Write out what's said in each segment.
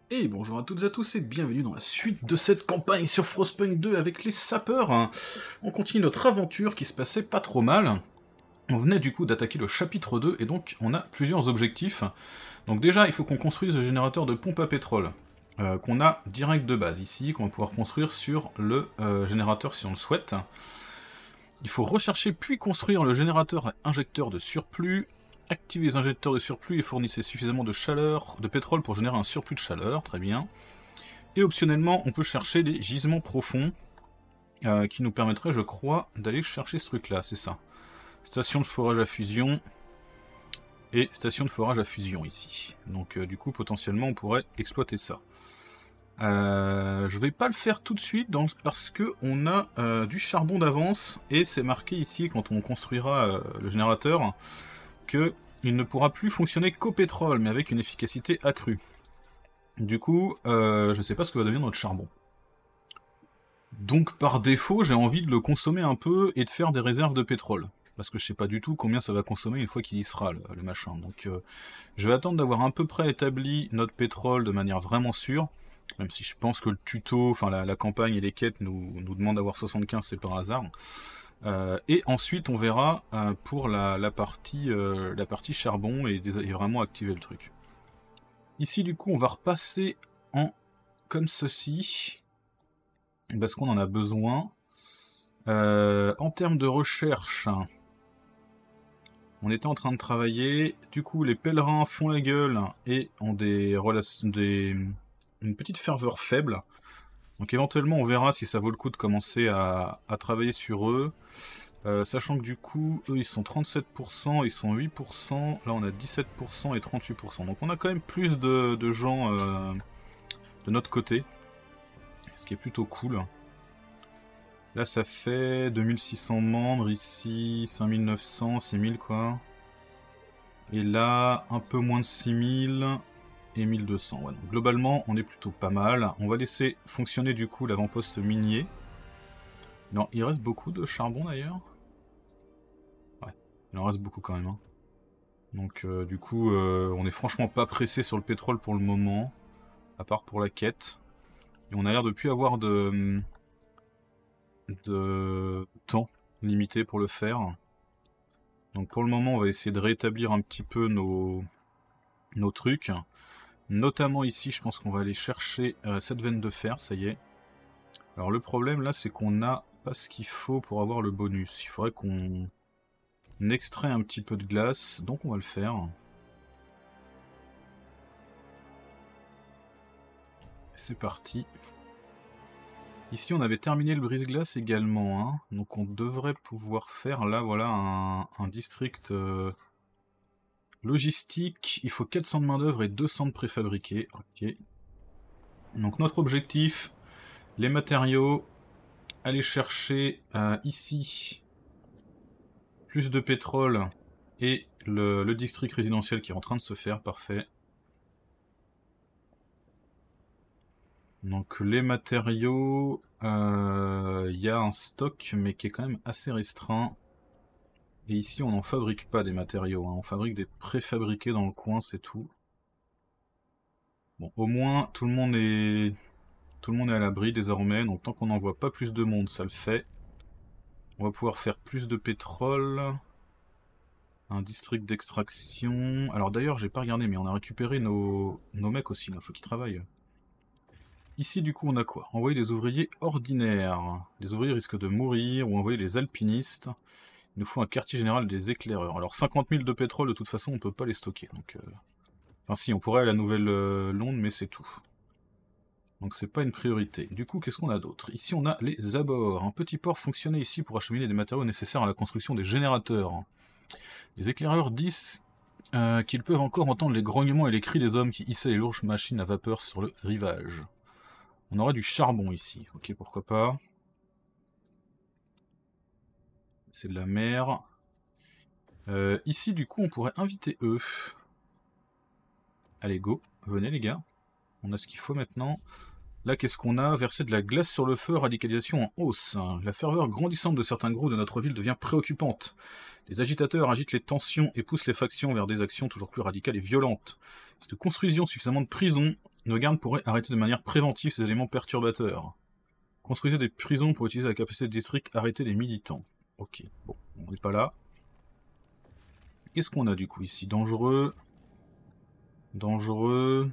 Et bonjour à toutes et à tous et bienvenue dans la suite de cette campagne sur Frostpunk 2 avec les sapeurs. On continue notre aventure qui se passait pas trop mal. On venait du coup d'attaquer le chapitre 2 et donc on a plusieurs objectifs. Donc déjà il faut qu'on construise le générateur de pompe à pétrole qu'on a direct de base ici, qu'on va pouvoir construire sur le générateur si on le souhaite. Il faut rechercher puis construire le générateur à injecteur de surplus. Activez les injecteurs de surplus et fournissez suffisamment de chaleur, de pétrole pour générer un surplus de chaleur, très bien. Et optionnellement, on peut chercher des gisements profonds qui nous permettraient, je crois, d'aller chercher ce truc-là, c'est ça. Station de forage à fusion et station de forage à fusion ici. Donc du coup, potentiellement, on pourrait exploiter ça. Je vais pas le faire tout de suite parce que on a du charbon d'avance et c'est marqué ici quand on construira le générateur qu'il ne pourra plus fonctionner qu'au pétrole, mais avec une efficacité accrue. Du coup, je sais pas ce que va devenir notre charbon. Donc par défaut, j'ai envie de le consommer un peu et de faire des réserves de pétrole. Parce que je sais pas du tout combien ça va consommer une fois qu'il y sera, le machin. Donc je vais attendre d'avoir à peu près établi notre pétrole de manière vraiment sûre. Même si je pense que le tuto, enfin la campagne et les quêtes nous demandent d'avoir 75, c'est par hasard. Et ensuite on verra pour la partie charbon et vraiment activer le truc. Ici du coup on va repasser en comme ceci, parce qu'on en a besoin. En termes de recherche, on était en train de travailler, du coup les pèlerins font la gueule et ont une petite ferveur faible. Donc éventuellement on verra si ça vaut le coup de commencer à travailler sur eux. Sachant que du coup, eux ils sont 37%, ils sont 8%, là on a 17% et 38%. Donc on a quand même plus de gens de notre côté, ce qui est plutôt cool. Là ça fait 2600 membres, ici 5900, 6000 quoi. Et là un peu moins de 6000 et 1200. Ouais, donc globalement on est plutôt pas mal. On va laisser fonctionner du coup l'avant-poste minier. Non, il reste beaucoup de charbon d'ailleurs. Ouais, il en reste beaucoup quand même. Hein. Donc du coup, on est franchement pas pressé sur le pétrole pour le moment, à part pour la quête. Et on a l'air de plus avoir de temps limité pour le faire. Donc pour le moment, on va essayer de rétablir un petit peu nos trucs. Notamment ici, je pense qu'on va aller chercher cette veine de fer, ça y est. Alors le problème là, c'est qu'on n'a pas ce qu'il faut pour avoir le bonus. Il faudrait qu'on extrait un petit peu de glace, donc on va le faire. C'est parti. Ici on avait terminé le brise-glace également, hein. Donc on devrait pouvoir faire là voilà un district logistique. Il faut 400 de main d'œuvre et 200 de préfabriqués. Ok. Donc notre objectif, les matériaux, aller chercher ici plus de pétrole et le district résidentiel qui est en train de se faire, parfait. Donc les matériaux, y a un stock mais qui est quand même assez restreint. Et ici on n'en fabrique pas des matériaux, hein. On fabrique des préfabriqués dans le coin, c'est tout. Bon, au moins tout le monde est à l'abri désormais, donc tant qu'on n'envoie pas plus de monde, ça le fait. On va pouvoir faire plus de pétrole. Un district d'extraction. Alors d'ailleurs j'ai pas regardé mais on a récupéré nos mecs aussi, il faut qu'ils travaillent. Ici du coup on a quoi? Envoyer des ouvriers ordinaires. Les ouvriers risquent de mourir, ou envoyer les alpinistes. Il nous faut un quartier général des éclaireurs. Alors 50 000 de pétrole de toute façon on peut pas les stocker. Donc, enfin si, on pourrait à la Nouvelle-Londres mais c'est tout. Donc c'est pas une priorité. Du coup qu'est-ce qu'on a d'autre? Ici on a les abords. Un petit port fonctionnait ici pour acheminer des matériaux nécessaires à la construction des générateurs. Les éclaireurs disent qu'ils peuvent encore entendre les grognements et les cris des hommes qui hissaient les lourdes machines à vapeur sur le rivage. On aura du charbon ici, ok, pourquoi pas. C'est de la mer. Ici, du coup, on pourrait inviter eux. Allez, go, venez les gars. On a ce qu'il faut maintenant. Là, qu'est-ce qu'on a? Verser de la glace sur le feu, radicalisation en hausse. La ferveur grandissante de certains groupes de notre ville devient préoccupante. Les agitateurs agitent les tensions et poussent les factions vers des actions toujours plus radicales et violentes. Si nous construisions suffisamment de prisons, Nos gardes pourraient arrêter de manière préventive ces éléments perturbateurs. Construisez des prisons pour utiliser la capacité de district, arrêter les militants. Ok, bon, on n'est pas là. Qu'est-ce qu'on a du coup ici? Dangereux. Dangereux.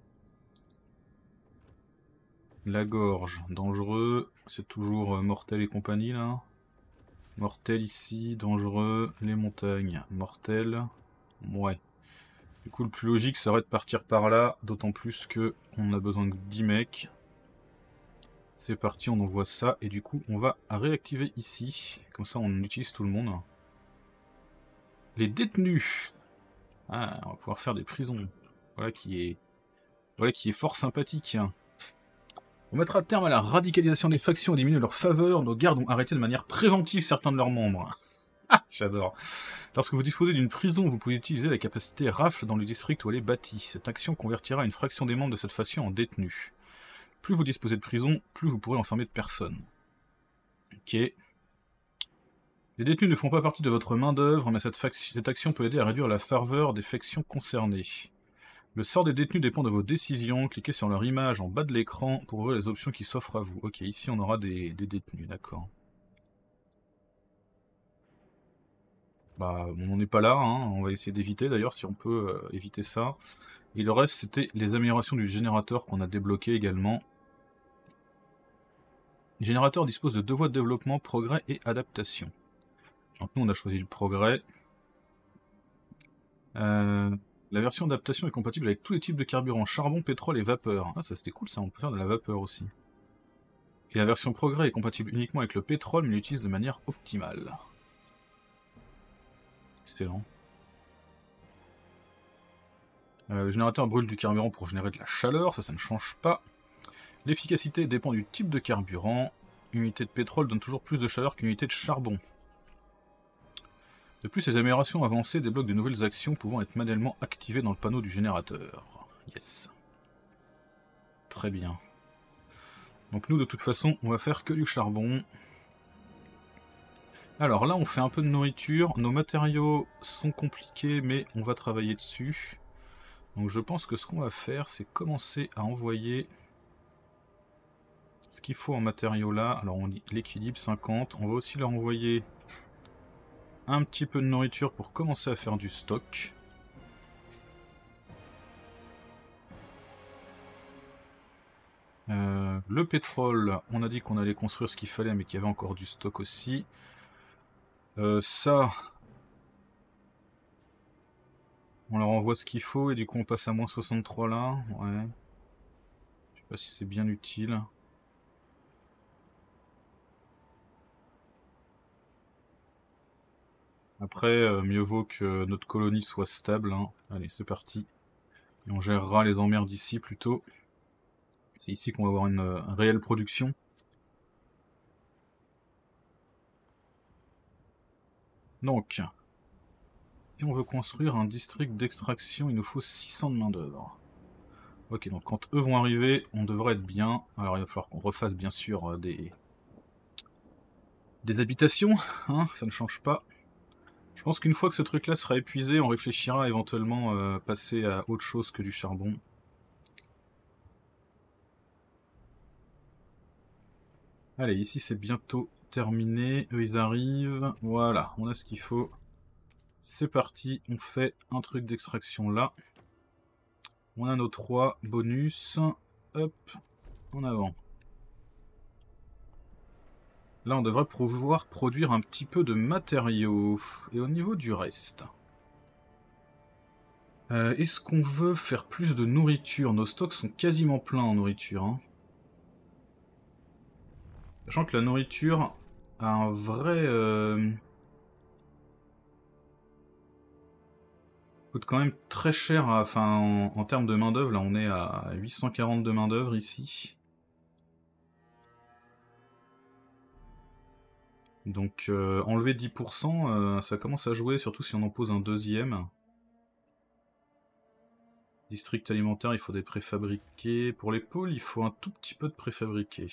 La gorge, dangereux. C'est toujours mortel et compagnie là. Mortel ici, dangereux. Les montagnes, mortel. Ouais. Du coup, le plus logique serait de partir par là, d'autant plus que on a besoin de 10 mecs. C'est parti, on envoie ça, et du coup, on va réactiver ici. Comme ça, on utilise tout le monde. Les détenus. Ah, on va pouvoir faire des prisons. Voilà qui est fort sympathique. On mettra terme à la radicalisation des factions et diminuer leur faveur. Nos gardes ont arrêté de manière préventive certains de leurs membres. J'adore. Lorsque vous disposez d'une prison, vous pouvez utiliser la capacité rafle dans le district où elle est bâtie. Cette action convertira une fraction des membres de cette faction en détenus. Plus vous disposez de prison, plus vous pourrez enfermer de personnes. Ok. Les détenus ne font pas partie de votre main-d'œuvre, mais cette action peut aider à réduire la faveur des factions concernées. Le sort des détenus dépend de vos décisions. Cliquez sur leur image en bas de l'écran pour voir les options qui s'offrent à vous. Ok, ici on aura des détenus, d'accord. Bah, on n'en est pas là, hein. On va essayer d'éviter d'ailleurs si on peut éviter ça. Et le reste, c'était les améliorations du générateur qu'on a débloqué également. Le générateur dispose de 2 voies de développement, progrès et adaptation. Donc nous on a choisi le progrès. La version adaptation est compatible avec tous les types de carburant, charbon, pétrole et vapeur. Ah, ça c'était cool ça, on peut faire de la vapeur aussi. Et la version progrès est compatible uniquement avec le pétrole, mais l'utilise de manière optimale. Excellent. Le générateur brûle du carburant pour générer de la chaleur, ça ne change pas. L'efficacité dépend du type de carburant. Une unité de pétrole donne toujours plus de chaleur qu'une unité de charbon. De plus, ces améliorations avancées débloquent de nouvelles actions pouvant être manuellement activées dans le panneau du générateur. Yes. Très bien. Donc nous, de toute façon, on va faire que du charbon. Alors là, on fait un peu de nourriture. Nos matériaux sont compliqués, mais on va travailler dessus. Donc je pense que ce qu'on va faire, c'est commencer à envoyer ce qu'il faut en matériaux là. Alors on dit l'équilibre 50. On va aussi leur envoyer un petit peu de nourriture pour commencer à faire du stock. Le pétrole, on a dit qu'on allait construire ce qu'il fallait, mais qu'il y avait encore du stock aussi. Ça, on leur envoie ce qu'il faut, et du coup on passe à moins 63 là. Ouais. Je sais pas si c'est bien utile. Après, mieux vaut que notre colonie soit stable. Hein. Allez, c'est parti. Et on gérera les emmerdes ici plutôt. C'est ici qu'on va avoir une réelle production. Donc, si on veut construire un district d'extraction, il nous faut 600 de main d'œuvre. Ok, donc quand eux vont arriver, on devrait être bien. Alors il va falloir qu'on refasse bien sûr des habitations, hein, ça ne change pas. Je pense qu'une fois que ce truc-là sera épuisé, on réfléchira à éventuellement passer à autre chose que du charbon. Allez, ici c'est bientôt terminé. Eux ils arrivent. Voilà, on a ce qu'il faut. C'est parti, on fait un truc d'extraction là. On a nos 3 bonus. Hop, en avant. Là on devrait pouvoir produire un petit peu de matériaux. Et au niveau du reste... est-ce qu'on veut faire plus de nourriture? Nos stocks sont quasiment pleins en nourriture. Hein. Sachant que la nourriture a un vrai... coûte quand même très cher, enfin en termes de main d'œuvre. Là on est à 840 de main d'œuvre ici. Donc enlever 10%, ça commence à jouer, surtout si on en pose un deuxième. District alimentaire, il faut des préfabriqués. Pour les pôles, il faut un tout petit peu de préfabriqués.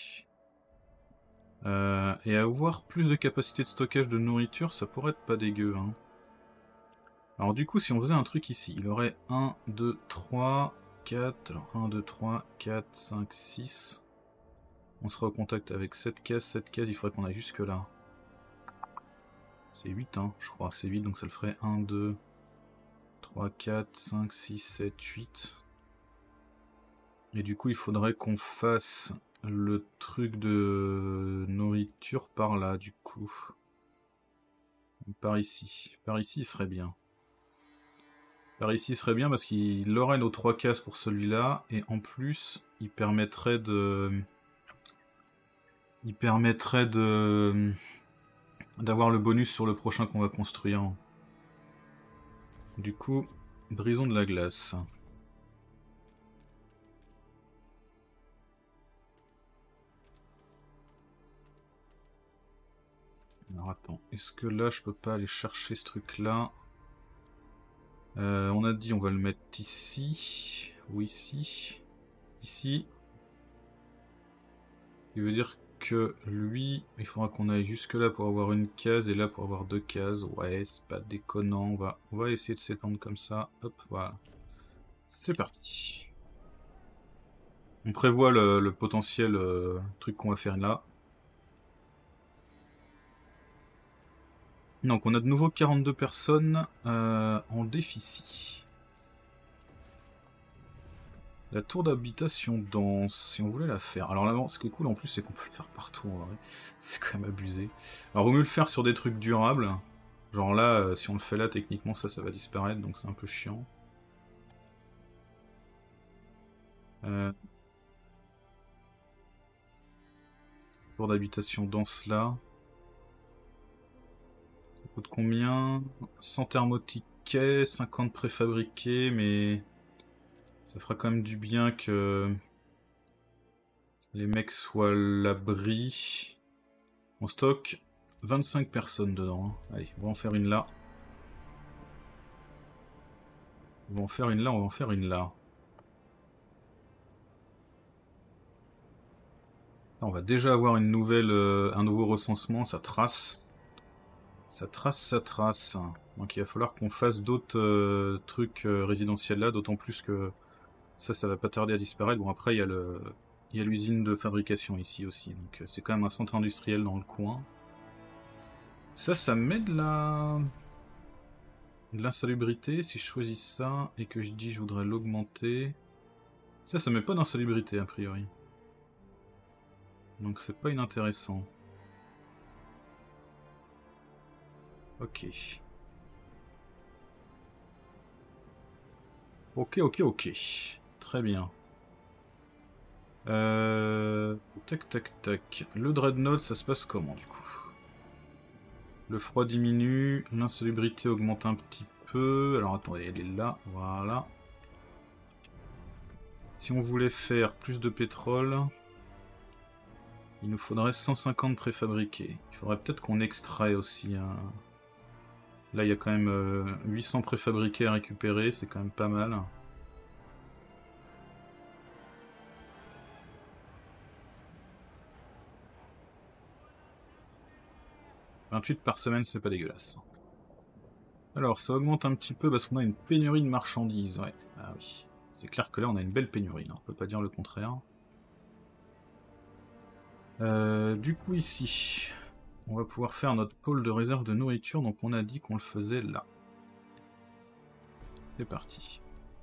Et avoir plus de capacité de stockage de nourriture, ça pourrait être pas dégueu. Hein. Alors du coup, si on faisait un truc ici, il aurait 1, 2, 3... 4. Alors 1, 2, 3, 4, 5, 6. On sera au contact avec cette case, il faudrait qu'on aille jusque là. C'est 8, hein, je crois, c'est 8, donc ça le ferait 1, 2, 3, 4, 5, 6, 7, 8. Et du coup, il faudrait qu'on fasse le truc de nourriture par là, du coup. Par ici. Par ici, il serait bien. Par ici, il serait bien parce qu'il aurait nos 3 cases pour celui-là. Et en plus, il permettrait de... d'avoir le bonus sur le prochain qu'on va construire. Du coup, brisons de la glace. Alors attends, est-ce que là je peux pas aller chercher ce truc là? On a dit on va le mettre ici, ou ici, ici. Ce qui veut dire que lui, il faudra qu'on aille jusque là pour avoir une case et là pour avoir 2 cases. Ouais, c'est pas déconnant, on va essayer de s'étendre comme ça. Hop, voilà. C'est parti. On prévoit le potentiel truc qu'on va faire là. Donc on a de nouveau 42 personnes en déficit. La tour d'habitation dense, si on voulait la faire. Alors là, ce qui est cool en plus, c'est qu'on peut le faire partout en vrai. C'est quand même abusé. Alors vaut mieux le faire sur des trucs durables. Genre là, si on le fait là, techniquement ça va disparaître, donc c'est un peu chiant. Tour d'habitation dense là. Ça coûte combien? 100 thermotiquets, 50 préfabriqués, mais ça fera quand même du bien que les mecs soient à l'abri. On stocke 25 personnes dedans. Hein. Allez, on va en faire une là. On va en faire une là, on va en faire une là. On va déjà avoir une nouvelle, un nouveau recensement, ça trace. Ça trace, ça trace. Donc il va falloir qu'on fasse d'autres trucs résidentiels là, d'autant plus que ça va pas tarder à disparaître. Bon après il y a l'usine de fabrication ici aussi, donc c'est quand même un centre industriel dans le coin. Ça me met de l'insalubrité. Si je choisis ça et que je dis je voudrais l'augmenter, ça met pas d'insalubrité a priori. Donc c'est pas inintéressant. Ok. Ok. Très bien. Tac, tac, tac. Le Dreadnought, ça se passe comment du coup? Le froid diminue, l'insalubrité augmente un petit peu. Alors attendez, elle est là, voilà. Si on voulait faire plus de pétrole, il nous faudrait 150 préfabriqués. Il faudrait peut-être qu'on extrait aussi. Là, il y a quand même 800 préfabriqués à récupérer, c'est quand même pas mal. 28 par semaine, c'est pas dégueulasse. Alors, ça augmente un petit peu parce qu'on a une pénurie de marchandises, ouais. Ah oui. C'est clair que là, on a une belle pénurie, hein. On peut pas dire le contraire. Du coup, ici, on va pouvoir faire notre pôle de réserve de nourriture, donc on a dit qu'on le faisait là. C'est parti.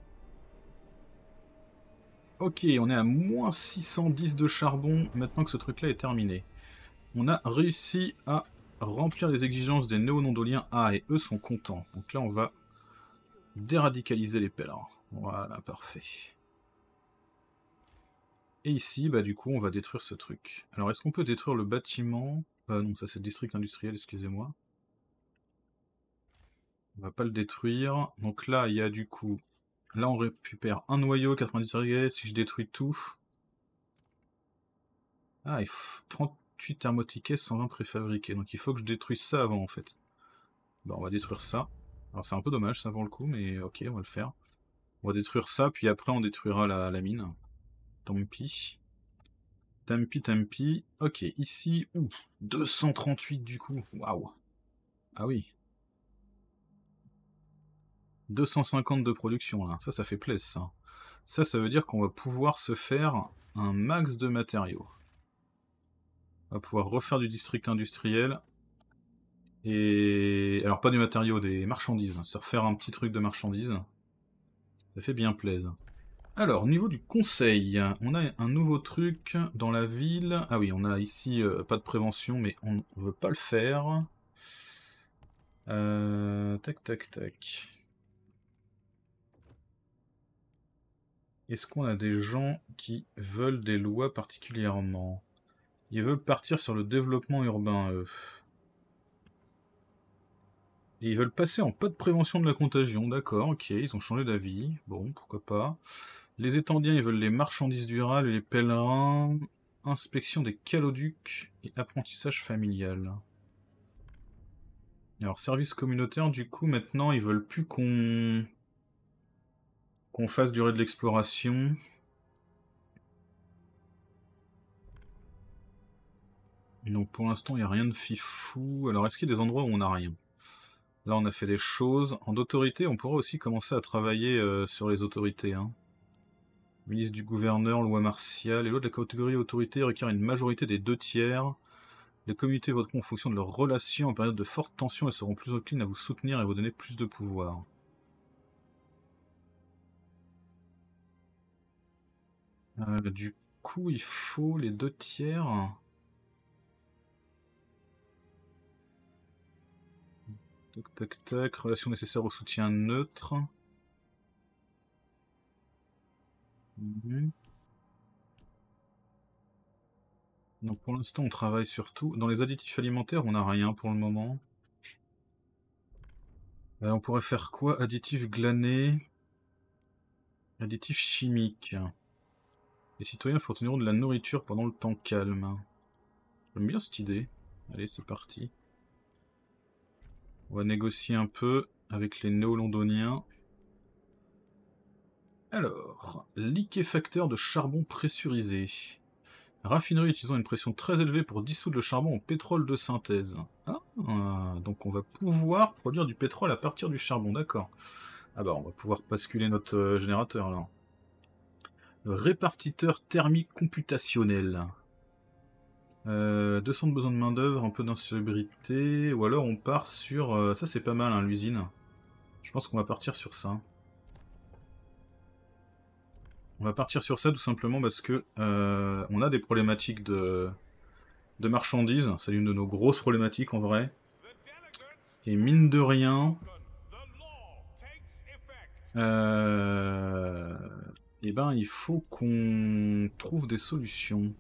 Ok, on est à moins 610 de charbon, maintenant que ce truc-là est terminé. On a réussi à remplir les exigences des néo-nondoliens A, et eux sont contents. Donc là, on va déradicaliser les pèlerins. Voilà, parfait. Et ici, bah du coup, on va détruire ce truc. Alors, est-ce qu'on peut détruire le bâtiment? Non, ça c'est le district industriel, excusez-moi. On va pas le détruire. Donc là, il y a du coup... Là, on récupère un noyau, 90 degrés. Si je détruis tout... Ah, il faut 38 thermotiquets, 120 préfabriqués. Donc il faut que je détruise ça avant, en fait. Bon, on va détruire ça. Alors c'est un peu dommage, ça, pour le coup, mais ok, on va le faire. On va détruire ça, puis après, on détruira la mine. Tant pis. Tant pis. Ok, ici... Ouh, 238 du coup. Waouh. Ah oui. 250 de production, là. Ça fait plaisir, ça. Ça veut dire qu'on va pouvoir se faire un max de matériaux. On va pouvoir refaire du district industriel. Et... alors pas des matériaux, des marchandises. Se refaire un petit truc de marchandises. Ça fait bien plaisir. Alors, au niveau du conseil, on a un nouveau truc dans la ville. Ah oui, on a ici pas de prévention, mais on ne veut pas le faire. Tac, tac, tac. Est-ce qu'on a des gens qui veulent des lois particulièrement? Ils veulent partir sur le développement urbain, eux. Et ils veulent passer en pas de prévention de la contagion, d'accord, ok, ils ont changé d'avis. Bon, pourquoi pas. Les étendiens, ils veulent les marchandises durables et les pèlerins. Inspection des caloducs et apprentissage familial. Alors, service communautaire, du coup, maintenant, ils veulent plus qu'on fasse durer de l'exploration. Donc, pour l'instant, il n'y a rien de fifou. Alors, est-ce qu'il y a des endroits où on n'a rien? Là, on a fait des choses. En autorité, on pourrait aussi commencer à travailler sur les autorités. Hein. Ministre du gouverneur, loi martiale. Et l'autre, la catégorie autorité requiert une majorité des 2/3. Les communautés voteront en fonction de leurs relations en période de forte tension et seront plus enclines à vous soutenir et vous donner plus de pouvoir. Du coup, il faut les 2/3. Tac, tac, tac. Relation nécessaire au soutien neutre. Donc pour l'instant, on travaille sur tout. Dans les additifs alimentaires, on n'a rien pour le moment. On pourrait faire quoi? Additifs glanés. Additifs chimiques. Les citoyens fourniront de la nourriture pendant le temps calme. J'aime bien cette idée. Allez, c'est parti. On va négocier un peu avec les néo-londoniens. Alors, liquéfacteur de charbon pressurisé. Raffinerie utilisant une pression très élevée pour dissoudre le charbon en pétrole de synthèse. Ah, donc on va pouvoir produire du pétrole à partir du charbon, d'accord. Ah bah on va pouvoir basculer notre générateur là. Le répartiteur thermique computationnel. 200 de besoin de main d'œuvre, un peu d'insalubrité, ou alors on part sur... ça c'est pas mal hein, l'usine. Je pense qu'on va partir sur ça. On va partir sur ça tout simplement parce que on a des problématiques de marchandises. C'est l'une de nos grosses problématiques en vrai. Et mine de rien... eh ben il faut qu'on trouve des solutions.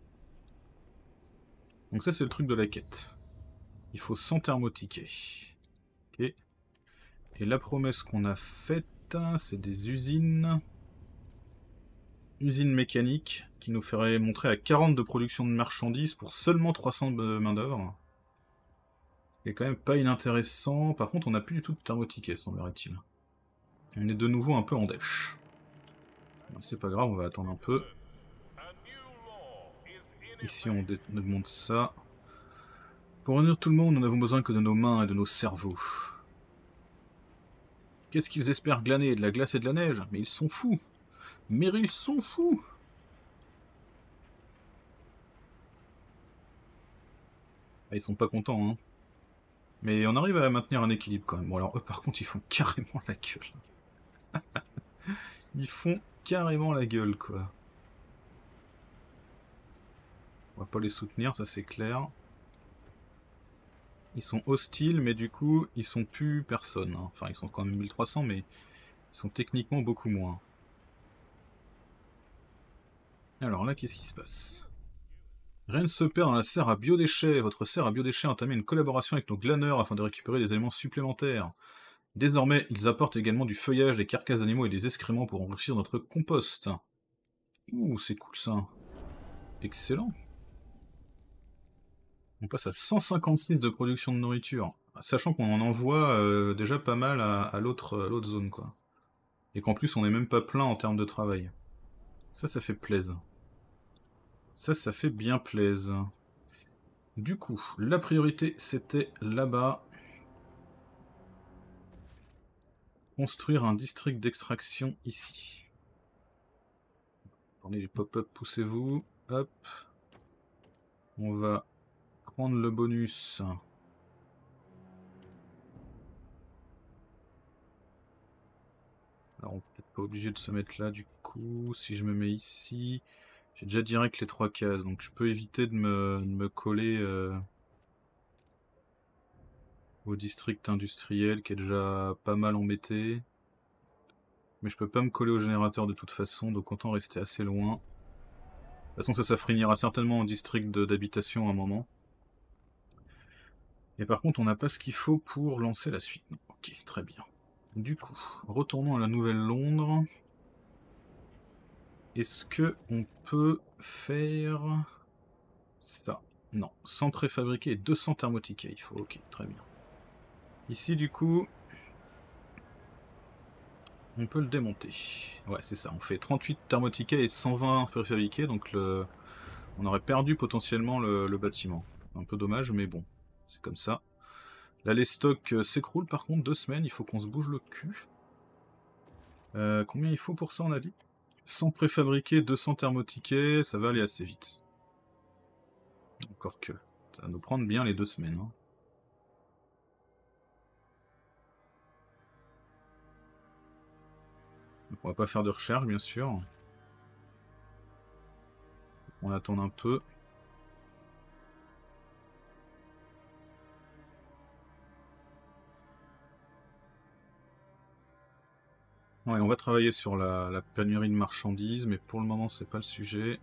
Donc ça c'est le truc de la quête. Il faut s'enthermotiquer. Ok. Et la promesse qu'on a faite, c'est des usines... Usines mécaniques qui nous ferait montrer à 40 de production de marchandises pour seulement 300 de main d'œuvre. C'est quand même pas inintéressant. Par contre, on n'a plus du tout de thermotiquet, semblerait-il. On est de nouveau un peu en dèche. C'est pas grave, on va attendre un peu. Ici, on demande ça. Pour réunir tout le monde, nous n'avons besoin que de nos mains et de nos cerveaux. Qu'est-ce qu'ils espèrent glaner? De la glace et de la neige? Mais ils sont fous! Mais ils sont fous! Ah, ils sont pas contents, hein. Mais on arrive à maintenir un équilibre quand même. Bon alors eux par contre ils font carrément la gueule. Ils font carrément la gueule quoi. On va pas les soutenir, ça c'est clair. Ils sont hostiles mais du coup ils sont plus personne. Hein. Enfin ils sont quand même 1300 mais ils sont techniquement beaucoup moins. Alors là qu'est-ce qui se passe? Rien ne se perd dans la serre à biodéchets. Votre serre à biodéchets a entamé une collaboration avec nos glaneurs afin de récupérer des éléments supplémentaires. Désormais, ils apportent également du feuillage, des carcasses d'animaux et des excréments pour enrichir notre compost. Ouh, c'est cool ça. Excellent. On passe à 156 de production de nourriture. Sachant qu'on en envoie déjà pas mal à l'autre zone, quoi. Et qu'en plus, on n'est même pas plein en termes de travail. Ça fait plaisir. Ça fait bien plaisir. Du coup, la priorité, c'était là-bas. Construire un district d'extraction ici. Attendez, les pop-up, poussez-vous. Hop. On va prendre le bonus. Alors on n'est peut-être pas obligé de se mettre là du coup. Si je me mets ici, j'ai déjà direct les 3 cases, donc je peux éviter de me coller au district industriel qui est déjà pas mal embêté. Mais je peux pas me coller au générateur de toute façon, donc autant rester assez loin. De toute façon ça finira certainement en district d'habitation à un moment. Et par contre on n'a pas ce qu'il faut pour lancer la suite. Ok, très bien. Du coup, retournons à la Nouvelle-Londres. Est-ce que on peut faire ça? Non, 100 préfabriqués et 200 thermotiqués il faut. Ok, très bien. Ici du coup, on peut le démonter. Ouais, c'est ça. On fait 38 thermotiquets et 120 préfabriqués, donc on aurait perdu potentiellement le bâtiment. Un peu dommage, mais bon, c'est comme ça. Là, les stocks s'écroulent par contre, 2 semaines, il faut qu'on se bouge le cul. Combien il faut pour ça, on a dit? 100 préfabriqués, 200 thermotiquets, ça va aller assez vite. Encore que, ça va nous prendre bien les 2 semaines. Hein. On va pas faire de recherche, bien sûr. On attend un peu. Ouais, on va travailler sur la pénurie de marchandises, mais pour le moment, c'est pas le sujet.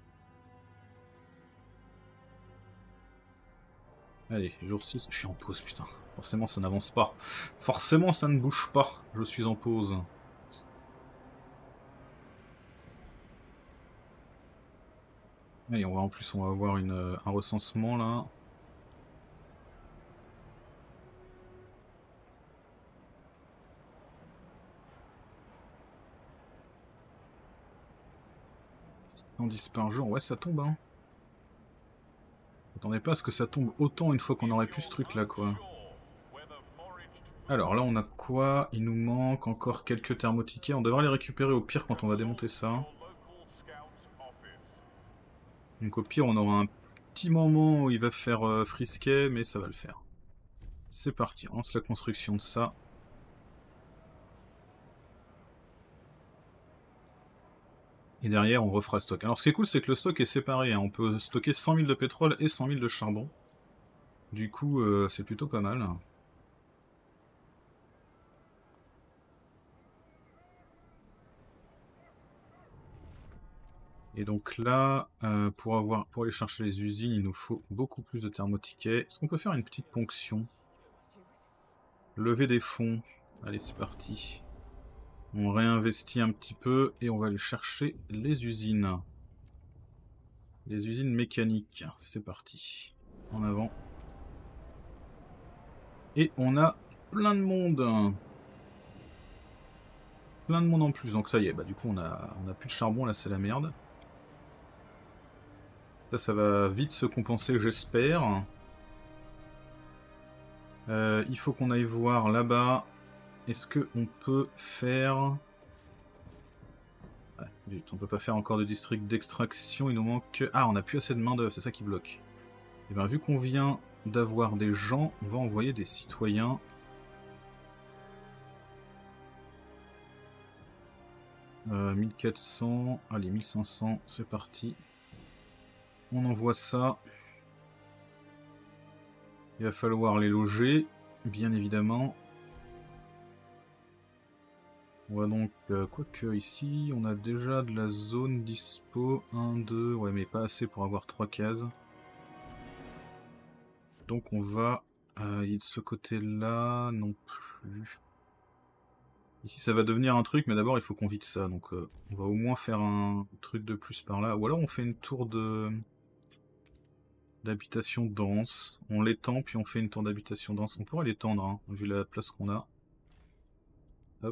Allez, jour 6, je suis en pause, putain. Forcément, ça n'avance pas. Forcément, ça ne bouge pas. Je suis en pause. Allez, en plus, on va avoir un recensement, là. On 10 par jour, ouais, ça tombe, hein. Attendez pas à ce que ça tombe autant une fois qu'on aurait pu ce truc-là, quoi. Alors là, on a quoi? Il nous manque encore quelques thermotiquets. On devrait les récupérer au pire quand on va démonter ça. Donc au pire, on aura un petit moment où il va faire frisquet, mais ça va le faire. C'est parti, on lance la construction de ça. Et derrière, on refera le stock. Alors ce qui est cool, c'est que le stock est séparé. Hein. On peut stocker 100 000 de pétrole et 100 000 de charbon. Du coup, c'est plutôt pas mal. Et donc là, pour aller chercher les usines, il nous faut beaucoup plus de thermotiquets. Est-ce qu'on peut faire une petite ponction? Lever des fonds. Allez, c'est parti. On réinvestit un petit peu et on va aller chercher les usines. Les usines mécaniques. C'est parti. En avant. Et on a plein de monde. Plein de monde en plus. Donc ça y est, bah du coup on a plus de charbon, là c'est la merde. Ça va vite se compenser, j'espère. Il faut qu'on aille voir là-bas. Est-ce qu'on peut faire... Ouais, zut, on peut pas faire encore de district d'extraction, il nous manque... Ah, on n'a plus assez de main d'œuvre, c'est ça qui bloque. Et bien vu qu'on vient d'avoir des gens, on va envoyer des citoyens. Euh, 1400, allez 1500, c'est parti. On envoie ça. Il va falloir les loger, bien évidemment. On va donc, quoique ici, on a déjà de la zone dispo, 1, 2, ouais mais pas assez pour avoir 3 cases. Donc on va, de ce côté-là, non plus. Ici ça va devenir un truc, mais d'abord il faut qu'on vide ça, donc on va au moins faire un truc de plus par là. Ou alors on fait une tour d'habitation dense, on l'étend puis on fait une tour d'habitation dense. On pourra l'étendre, hein, vu la place qu'on a. Hop.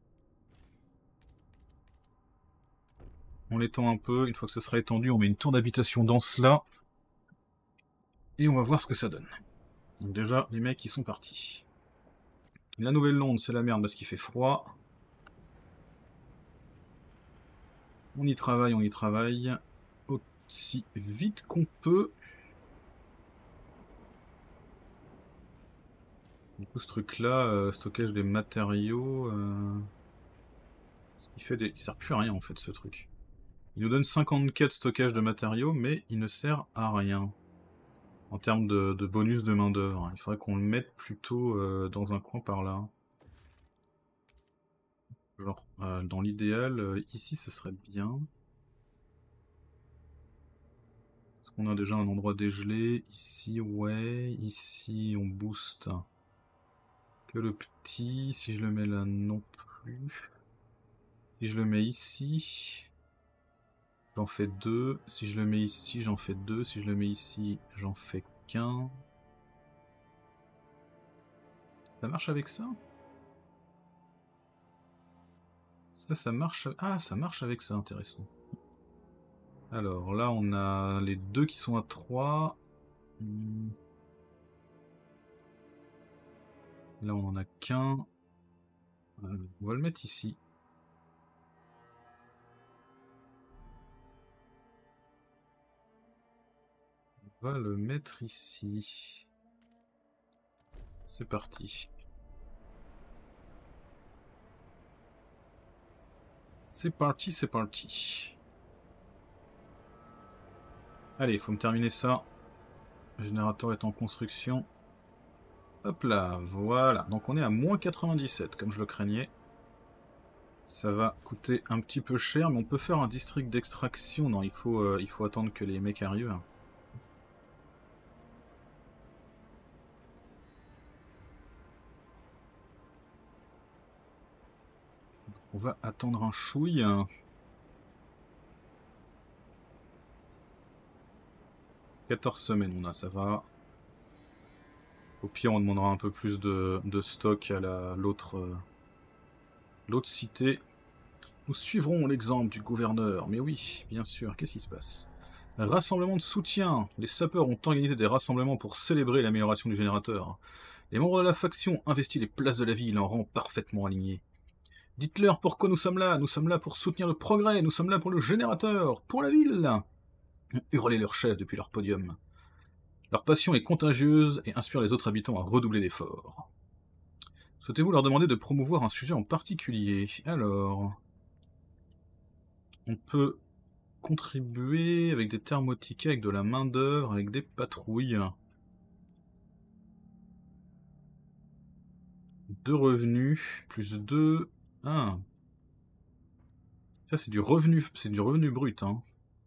On l'étend un peu, une fois que ce sera étendu, on met une tour d'habitation dense là. Et on va voir ce que ça donne. Donc déjà, les mecs ils sont partis. La Nouvelle-Londres c'est la merde parce qu'il fait froid. On y travaille aussi vite qu'on peut. Du coup, ce truc-là, stockage des matériaux, il sert plus à rien en fait ce truc. Il nous donne 54 stockage de matériaux, mais il ne sert à rien. En termes de bonus de main d'œuvre. Il faudrait qu'on le mette plutôt dans un coin par là. Genre, dans l'idéal, ici, ce serait bien. Est-ce qu'on a déjà un endroit dégelé? Ici, ouais. Ici, on booste. Que le petit. Si je le mets là, non plus. Si je le mets ici, j'en fais 2. Si je le mets ici, j'en fais 2. Si je le mets ici, j'en fais qu'un. Ça marche avec ça? Ça marche... Ah, ça marche avec ça, intéressant. Alors là, on a les deux qui sont à 3. Là, on en a qu'un. On va le mettre ici. On va le mettre ici. C'est parti. C'est parti, c'est parti. Allez, il faut me terminer ça. Le générateur est en construction. Hop là, voilà. Donc on est à moins 97, comme je le craignais. Ça va coûter un petit peu cher, mais on peut faire un district d'extraction. Non, il faut attendre que les mecs arrivent. On va attendre un chouille. 14 semaines on a, ça va. Au pire, on demandera un peu plus de stock à l'autre cité. Nous suivrons l'exemple du gouverneur. Mais oui, bien sûr, qu'est-ce qui se passe? Rassemblement de soutien. Les sapeurs ont organisé des rassemblements pour célébrer l'amélioration du générateur. Les membres de la faction investissent les places de la ville en rang parfaitement alignés. Dites-leur pourquoi nous sommes là. Nous sommes là pour soutenir le progrès. Nous sommes là pour le générateur. Pour la ville. Hurler leurs chefs depuis leur podium. Leur passion est contagieuse et inspire les autres habitants à redoubler d'efforts. Souhaitez-vous leur demander de promouvoir un sujet en particulier? Alors... On peut contribuer avec des thermotiquets, avec de la main d'œuvre, avec des patrouilles. 2 revenus, plus 2... Ah. Ça c'est du revenu brut, hein.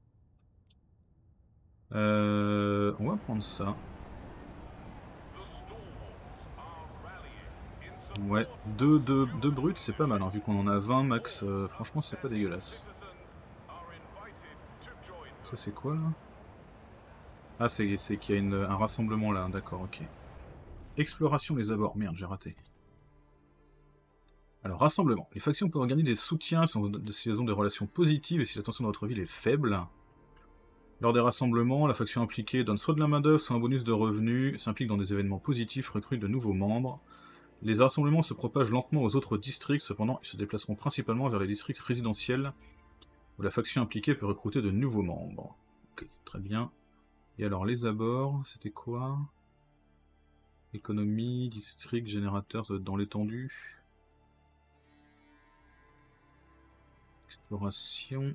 On va prendre ça. Ouais, 2 bruts, c'est pas mal, hein, vu qu'on en a 20 max, franchement c'est pas dégueulasse. Ça c'est quoi là? Ah, c'est qu'il y a un rassemblement là, d'accord, ok. Exploration des abords, merde, j'ai raté. Alors, rassemblement. Les factions peuvent organiser des soutiens si elles ont des relations positives et si la tension de votre ville est faible. Lors des rassemblements, la faction impliquée donne soit de la main-d'œuvre, soit un bonus de revenus, s'implique dans des événements positifs, recrute de nouveaux membres. Les rassemblements se propagent lentement aux autres districts, cependant ils se déplaceront principalement vers les districts résidentiels où la faction impliquée peut recruter de nouveaux membres. Ok, très bien. Et alors les abords, c'était quoi? Économie, district, générateur, ça doit être dans l'étendue. Exploration.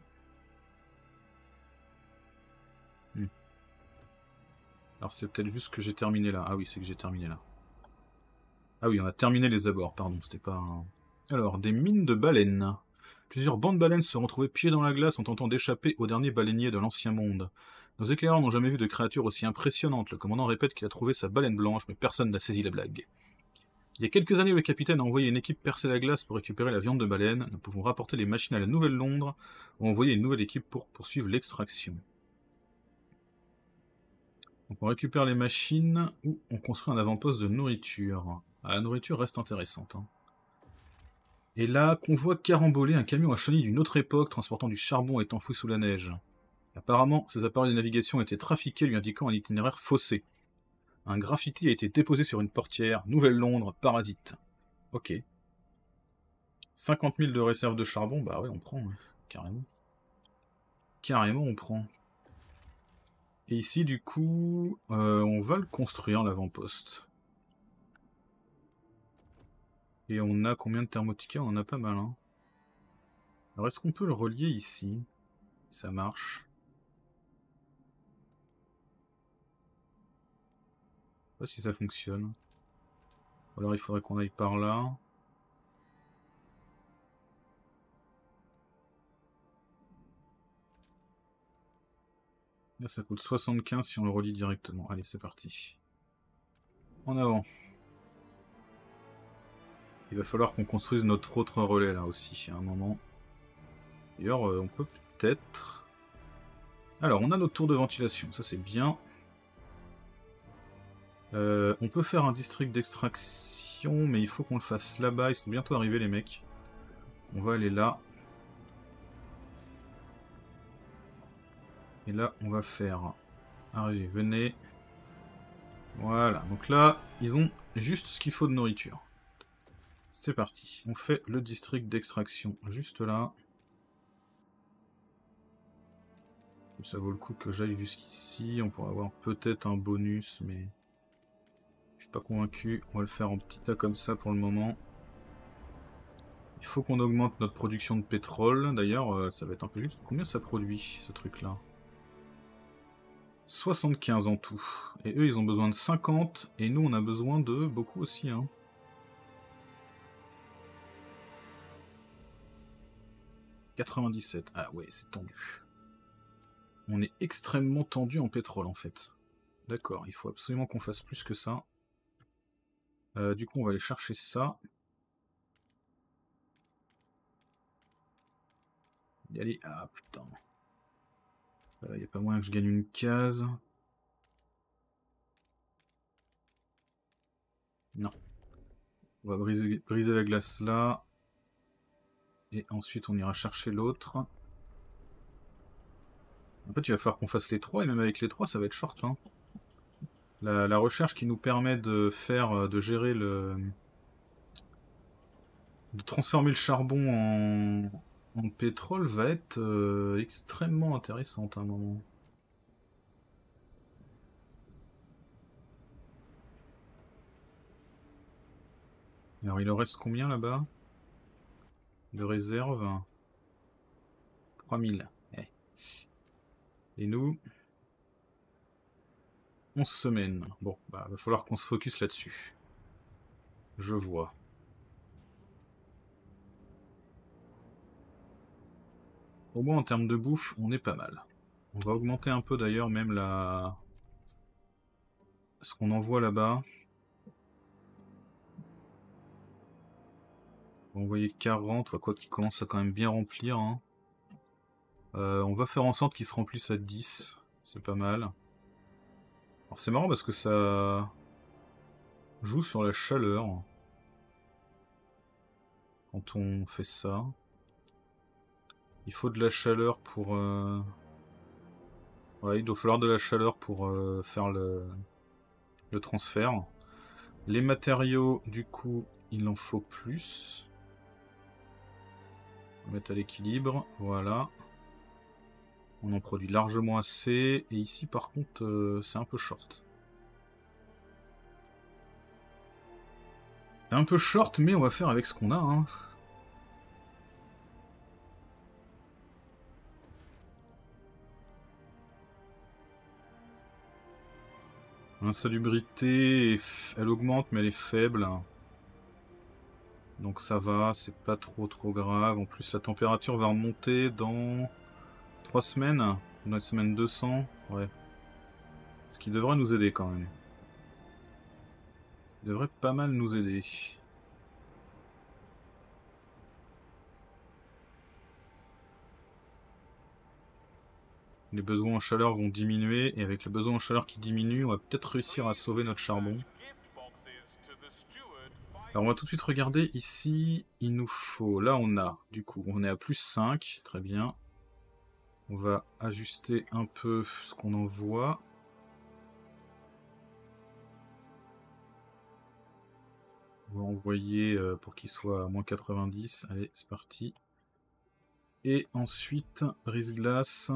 Alors c'est peut-être juste que j'ai terminé là. Ah oui, c'est que j'ai terminé là. Ah oui, on a terminé les abords, pardon, c'était pas un... Alors, des mines de baleines. Plusieurs bandes de baleines se sont retrouvées pieds dans la glace en tentant d'échapper au dernier baleinier de l'ancien monde. Nos éclaireurs n'ont jamais vu de créature aussi impressionnante. Le commandant répète qu'il a trouvé sa baleine blanche, mais personne n'a saisi la blague. Il y a quelques années, le capitaine a envoyé une équipe percer la glace pour récupérer la viande de baleine. Nous pouvons rapporter les machines à la Nouvelle-Londres ou envoyer une nouvelle équipe pour poursuivre l'extraction. Donc on récupère les machines ou on construit un avant-poste de nourriture. Ah, la nourriture reste intéressante. Hein. Et là, convoi carambolé, un camion à chenilles d'une autre époque transportant du charbon est enfoui sous la neige. Apparemment, ces appareils de navigation étaient trafiqués lui indiquant un itinéraire faussé. Un graffiti a été déposé sur une portière. Nouvelle-Londres, parasite. Ok. 50 000 de réserve de charbon, bah ouais, on prend, ouais, carrément. carrément on prend. Et ici du coup, on va le construire l'avant-poste. Et on a combien de thermotiquets? On en a pas mal, hein. Alors est-ce qu'on peut le relier ici? Ça marche. Je sais pas si ça fonctionne. Alors il faudrait qu'on aille par là. Là ça coûte 75 si on le relie directement. Allez, c'est parti. En avant. Il va falloir qu'on construise notre autre relais là aussi, à un moment. D'ailleurs, on peut peut-être... Alors, on a notre tour de ventilation, ça c'est bien. On peut faire un district d'extraction, mais il faut qu'on le fasse là-bas. Ils sont bientôt arrivés les mecs. On va aller là. Et là, on va faire... Allez, venez. Voilà, donc là, ils ont juste ce qu'il faut de nourriture. C'est parti. On fait le district d'extraction juste là. Ça vaut le coup que j'aille jusqu'ici. On pourrait avoir peut-être un bonus, mais... Je suis pas convaincu. On va le faire en petit tas comme ça pour le moment. Il faut qu'on augmente notre production de pétrole. D'ailleurs, ça va être un peu juste. Combien ça produit, ce truc-là? 75 en tout. Et eux, ils ont besoin de 50. Et nous, on a besoin de beaucoup aussi, hein. 97. Ah ouais, c'est tendu. On est extrêmement tendu en pétrole, en fait. D'accord, il faut absolument qu'on fasse plus que ça. Du coup, on va aller chercher ça. Et allez, ah putain. Il n'y a pas moyen que je gagne une case. Non. On va briser la glace là. Et ensuite, on ira chercher l'autre. En fait, il va falloir qu'on fasse les trois, et même avec les trois, ça va être short, hein. La recherche qui nous permet de faire, de gérer le... de transformer le charbon en pétrole va être extrêmement intéressante à un moment. Alors, il en reste combien là-bas de réserve? 3000. Eh. Et nous 11 semaines. Bon, bah, va falloir qu'on se focus là-dessus. Je vois. Au moins en termes de bouffe, on est pas mal. On va augmenter un peu d'ailleurs même la... ce qu'on envoie là-bas. On va envoyer 40, quoi qu'il commence à quand même bien remplir, hein. On va faire en sorte qu'il se remplisse à 10. C'est pas mal. Alors c'est marrant parce que ça joue sur la chaleur quand on fait ça. Il faut de la chaleur pour... Ouais, il doit falloir de la chaleur pour faire le transfert. Les matériaux, du coup, il en faut plus. On va mettre à l'équilibre, voilà. On en produit largement assez. Et ici, par contre, c'est un peu short. C'est un peu short, mais on va faire avec ce qu'on a, hein. L'insalubrité, elle augmente, mais elle est faible. Donc ça va, c'est pas trop grave. En plus, la température va remonter dans 3 semaines. Dans la semaine 200, ouais. Ce qui devrait nous aider quand même. Il devrait pas mal nous aider. Les besoins en chaleur vont diminuer, et avec le besoin en chaleur qui diminue, on va peut-être réussir à sauver notre charbon. Alors on va tout de suite regarder ici, il nous faut, là on a, du coup, on est à plus 5, très bien. On va ajuster un peu ce qu'on envoie. On va envoyer pour qu'il soit à moins 90, allez c'est parti. Et ensuite, brise-glace.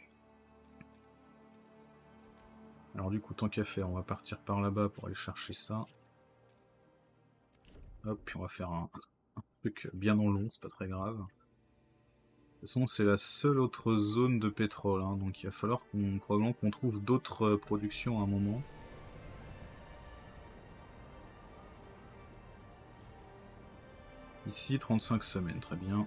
Alors du coup, tant qu'à faire, on va partir par là-bas pour aller chercher ça. Hop, puis on va faire un truc bien en long, c'est pas très grave. De toute façon, c'est la seule autre zone de pétrole, hein, donc il va falloir probablement qu'on trouve d'autres productions à un moment. Ici, 35 semaines, très bien.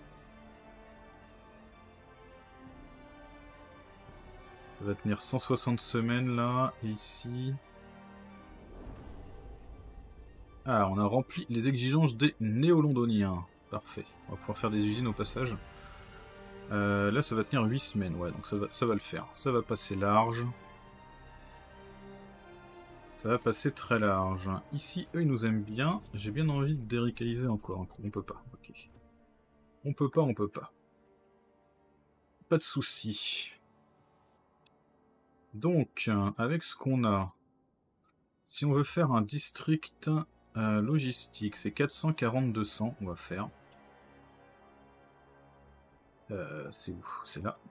Ça va tenir 160 semaines là, et ici... Ah, on a rempli les exigences des néo-londoniens. Parfait, on va pouvoir faire des usines au passage. Là, ça va tenir 8 semaines, ouais, donc ça va le faire. Ça va passer large. Ça va passer très large. Ici, eux, ils nous aiment bien. J'ai bien envie de déricaliser encore. On peut pas, ok. On peut pas, on peut pas. Pas de souci. Donc, avec ce qu'on a, si on veut faire un district logistique, c'est 440-200, on va faire. C'est où? C'est là.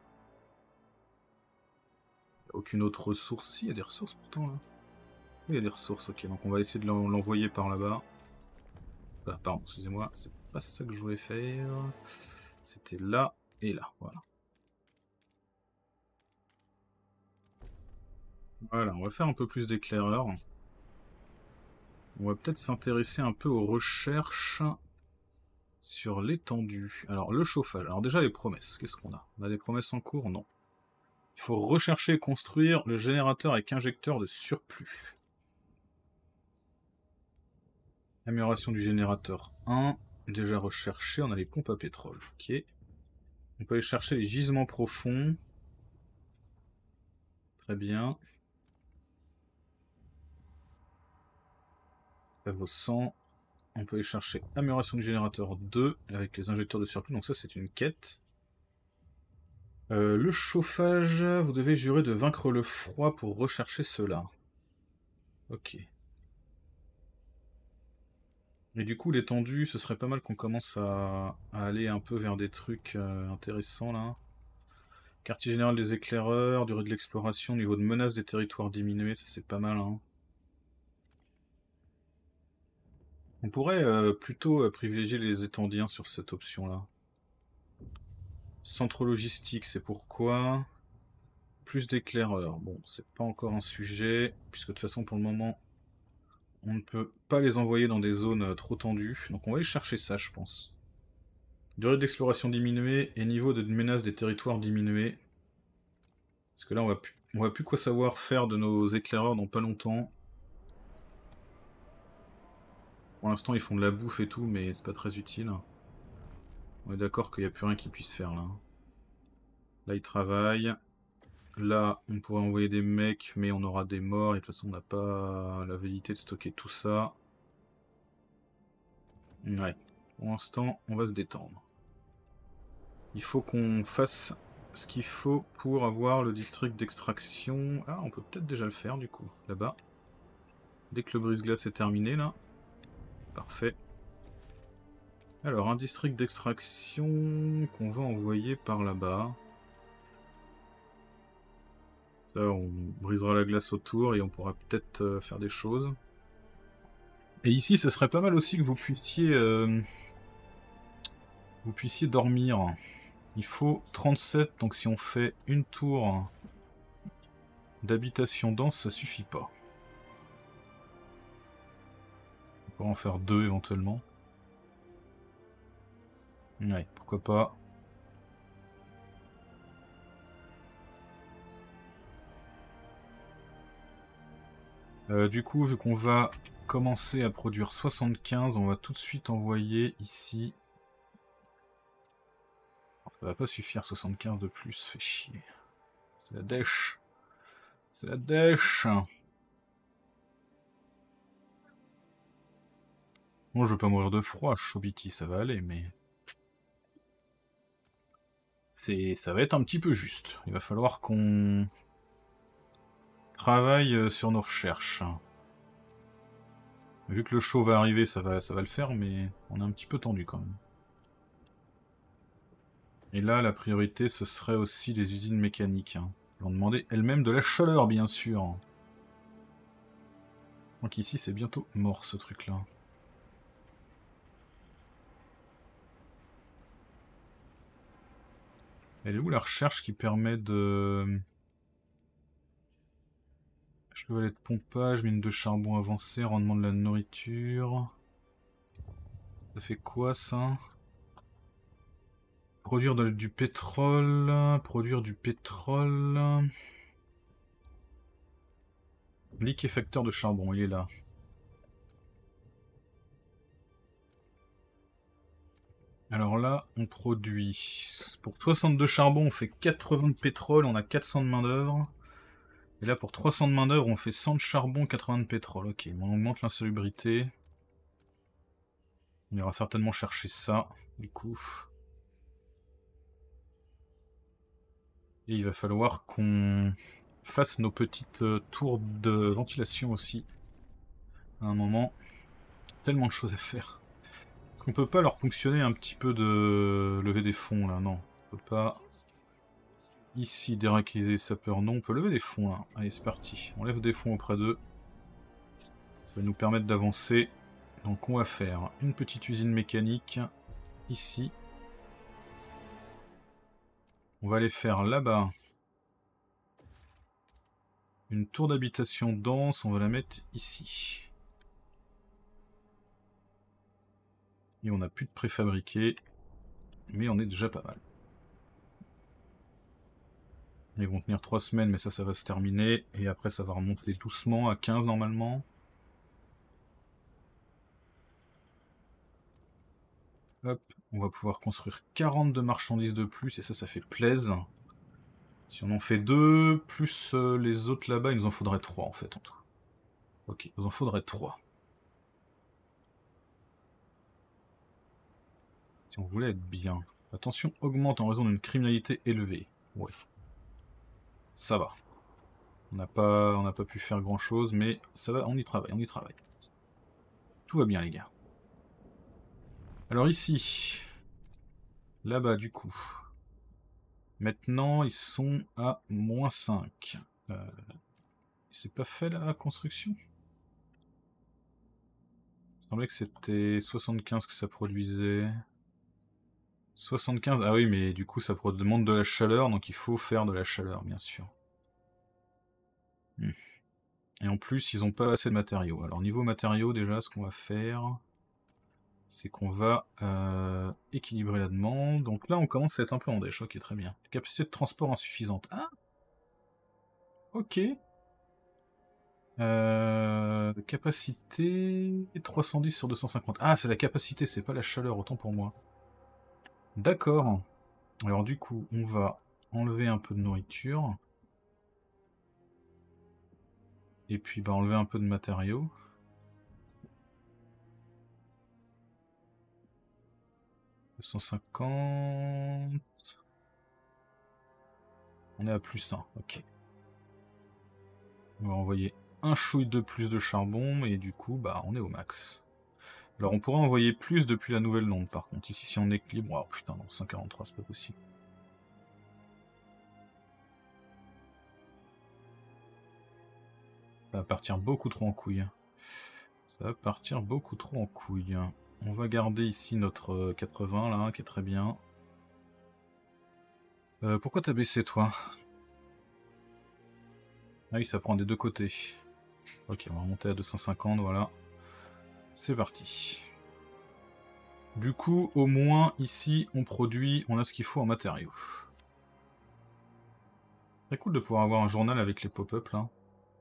Aucune autre ressource. Si, il y a des ressources pourtant là. Oui, il y a des ressources, ok. Donc on va essayer de l'envoyer par là-bas. Ah, pardon, excusez-moi, c'est pas ça que je voulais faire. C'était là et là, voilà. Voilà, on va faire un peu plus d'éclaireurs. On va peut-être s'intéresser un peu aux recherches sur l'étendue. Alors, le chauffage. Alors déjà, les promesses. Qu'est-ce qu'on a? On a des promesses en cours? Non. Il faut rechercher et construire le générateur avec injecteur de surplus. Amélioration du générateur 1. Déjà recherché. On a les pompes à pétrole. Ok. On peut aller chercher les gisements profonds. Très bien. Ça vaut 100. On peut aller chercher amélioration du générateur 2 avec les injecteurs de surplus. Donc ça, c'est une quête. Le chauffage, vous devez jurer de vaincre le froid pour rechercher cela. Ok. Et du coup, l'étendue, ce serait pas mal qu'on commence à aller un peu vers des trucs intéressants là. Quartier général des éclaireurs, durée de l'exploration, niveau de menace des territoires diminué, ça c'est pas mal. Hein. On pourrait plutôt privilégier les étendiens sur cette option là. Centre logistique, c'est pourquoi? Plus d'éclaireurs. Bon, c'est pas encore un sujet, puisque de toute façon, pour le moment, on ne peut pas les envoyer dans des zones trop tendues. Donc on va aller chercher ça, je pense. Durée d'exploration diminuée et niveau de menace des territoires diminué. Parce que là, on va plus quoi savoir faire de nos éclaireurs dans pas longtemps. Pour l'instant, ils font de la bouffe et tout, mais c'est pas très utile. On est d'accord qu'il n'y a plus rien qu'ils puissent faire là. Là, ils travaillent. Là, on pourrait envoyer des mecs, mais on aura des morts. Et de toute façon, on n'a pas la velléité de stocker tout ça. Ouais. Pour l'instant, on va se détendre. Il faut qu'on fasse ce qu'il faut pour avoir le district d'extraction. Ah, on peut peut-être déjà le faire du coup, là-bas. Dès que le brise-glace est terminé, là. Parfait. Alors, un district d'extraction qu'on va envoyer par là-bas. Ça, on brisera la glace autour et on pourra peut-être faire des choses. Et ici, ce serait pas mal aussi que vous puissiez dormir. Il faut 37, donc si on fait une tour d'habitation dense, ça suffit pas. On pourra en faire 2 éventuellement. Ouais, pourquoi pas. Du coup, vu qu'on va commencer à produire 75, on va tout de suite envoyer ici... Ça va pas suffire, 75 de plus, fait chier. C'est la dèche. C'est la dèche. Bon, je veux pas mourir de froid, Chobiti, ça va aller, mais... Ça va être un petit peu juste. Il va falloir qu'on travaille sur nos recherches. Vu que le show va arriver, ça va le faire, mais on est un petit peu tendu quand même. Et là, la priorité, ce serait aussi les usines mécaniques. Hein. Ils vont demander elles-mêmes de la chaleur, bien sûr. Donc ici, c'est bientôt mort, ce truc-là. Elle est où la recherche qui permet de... Chevalet de pompage, mine de charbon avancé, rendement de la nourriture... Ça fait quoi, ça? Produire du pétrole... Produire du pétrole... Liquéfacteur de charbon, il est là. Alors là, on produit... Pour 62 charbon, on fait 80 de pétrole, on a 400 de main d'œuvre. Et là, pour 300 de main d'œuvre, on fait 100 de charbon, 80 de pétrole. Ok, on augmente l'insalubrité. On ira certainement chercher ça, du coup. Et il va falloir qu'on fasse nos petites tours de ventilation aussi. À un moment, tellement de choses à faire. Est-ce qu'on peut pas leur ponctionner un petit peu de lever des fonds, là? Non, on peut pas... Ici, déréquisiser les sapeurs, non. On peut lever des fonds, là. Allez, c'est parti. On lève des fonds auprès d'eux. Ça va nous permettre d'avancer. Donc on va faire une petite usine mécanique, ici. On va aller faire là-bas une tour d'habitation dense, on va la mettre ici. Et on n'a plus de préfabriqués, mais on est déjà pas mal. Ils vont tenir 3 semaines, mais ça va se terminer. Et après, ça va remonter doucement à 15 normalement. Hop, on va pouvoir construire 40 de marchandises de plus, et ça fait plaisir. Si on en fait 2, plus les autres là-bas, il nous en faudrait 3 en fait en tout. Ok, il nous en faudrait 3. Si on voulait être bien. Attention, augmente en raison d'une criminalité élevée. Ouais. Ça va. On n'a pas pu faire grand chose, mais ça va, on y travaille, on y travaille. Tout va bien les gars. Alors ici, là-bas du coup. Maintenant ils sont à -5. C'est pas fait la construction? Il semblait que c'était 75 que ça produisait. 75, ah oui mais du coup ça demande de la chaleur, donc il faut faire de la chaleur bien sûr. Et en plus ils ont pas assez de matériaux. Alors niveau matériaux déjà ce qu'on va faire, c'est qu'on va équilibrer la demande. Donc là on commence à être un peu en dèche, ok très bien. Capacité de transport insuffisante. Ah ok. Capacité 310 sur 250. Ah c'est la capacité, c'est pas la chaleur, autant pour moi. D'accord. Alors du coup on va enlever un peu de nourriture. Et puis bah enlever un peu de matériaux. « 250... On est à +1, ok. On va envoyer un chouille de plus de charbon, et du coup, bah, on est au max. Alors, on pourrait envoyer plus depuis la nouvelle onde, par contre. Ici, si on équilibre... Oh putain, non, 143, c'est pas possible. Ça va partir beaucoup trop en couille. Ça va partir beaucoup trop en couille. On va garder ici notre 80, là, qui est très bien. Pourquoi t'as baissé, toi? Ah oui, ça prend des deux côtés. Ok, on va remonter à 250, voilà. C'est parti. Du coup, au moins, ici, on produit, on a ce qu'il faut en matériaux. C'est cool de pouvoir avoir un journal avec les pop-up, là.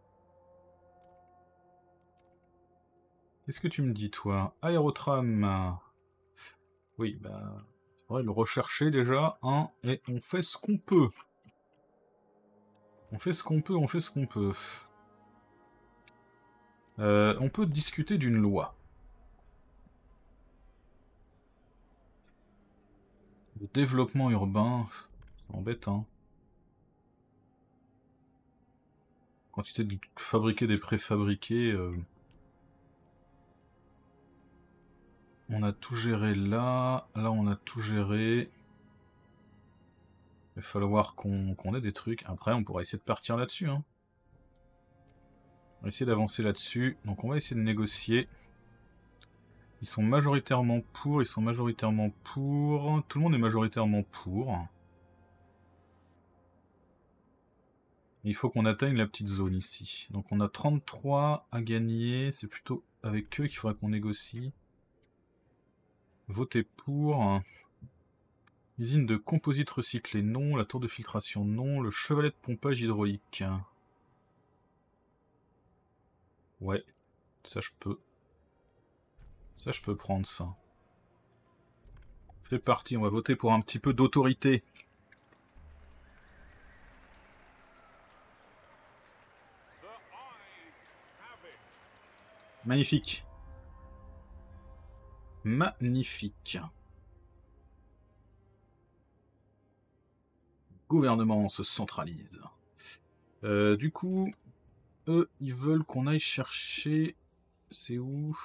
Qu'est-ce que tu me dis, toi? Aérotram. Oui, bah... il faudrait le rechercher, déjà, hein, et on fait ce qu'on peut. On fait ce qu'on peut, on fait ce qu'on peut. On peut discuter d'une loi. Le développement urbain, c'est embêtant. Quantité de fabriquer des préfabriqués. On a tout géré là. Là, on a tout géré. Il va falloir qu'on ait des trucs. Après, on pourra essayer de partir là-dessus. Hein. On va essayer d'avancer là-dessus. Donc on va essayer de négocier. Ils sont majoritairement pour, ils sont majoritairement pour. Tout le monde est majoritairement pour. Il faut qu'on atteigne la petite zone ici. Donc on a 33 à gagner. C'est plutôt avec eux qu'il faudra qu'on négocie. Votez pour. Usine de composite recyclé, non. La tour de filtration, non. Le chevalet de pompage hydraulique. Ouais, ça je peux. Ça je peux prendre ça. C'est parti, on va voter pour un petit peu d'autorité. Magnifique. Magnifique. Gouvernement se centralise. Du coup, eux, ils veulent qu'on aille chercher... C'est où?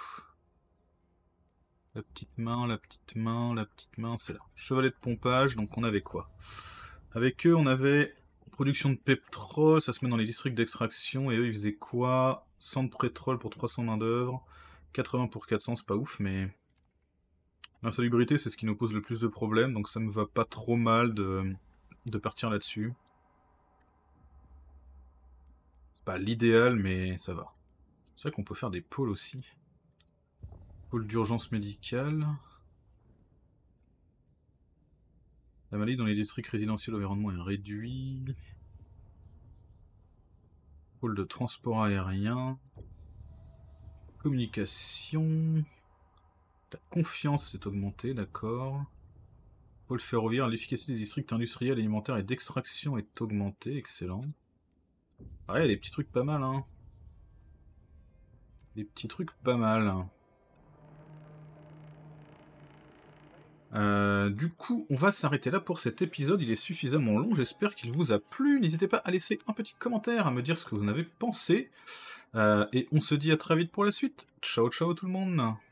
La petite main, la petite main, la petite main, c'est là. Chevalet de pompage, donc on avait quoi? Avec eux, on avait production de pétrole, ça se met dans les districts d'extraction, et eux, ils faisaient quoi? 100 de pétrole pour 300 main d'œuvre, 80 pour 400, c'est pas ouf, mais... L'insalubrité, c'est ce qui nous pose le plus de problèmes, donc ça me va pas trop mal de partir là-dessus. C'est pas l'idéal, mais ça va. C'est vrai qu'on peut faire des pôles aussi. Pôle d'urgence médicale. La maladie dans les districts résidentiels, l'environnement est réduit. Pôle de transport aérien. Communication. La confiance est augmentée, d'accord. Pôle ferroviaire, l'efficacité des districts industriels, alimentaires et d'extraction est augmentée, excellent. Ah ouais, des petits trucs pas mal, hein. Des petits trucs pas mal. Du coup, on va s'arrêter là pour cet épisode, il est suffisamment long, j'espère qu'il vous a plu. N'hésitez pas à laisser un petit commentaire, à me dire ce que vous en avez pensé. Et on se dit à très vite pour la suite. Ciao ciao tout le monde.